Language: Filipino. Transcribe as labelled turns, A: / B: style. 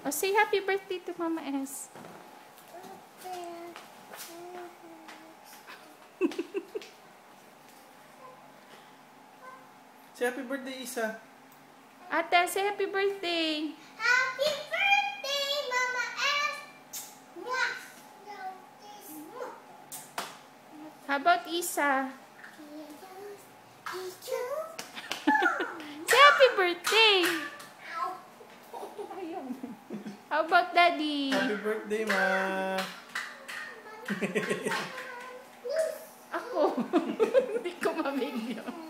A: Oh, say happy birthday to Mama S.
B: Say happy birthday, Isa.
A: Ate, say happy birthday.
C: Happy birthday, Mama S.
A: How about Isa? Say happy birthday. How about Daddy?
B: Happy birthday, Ma.
A: Ako. Hindi ko mabigyan.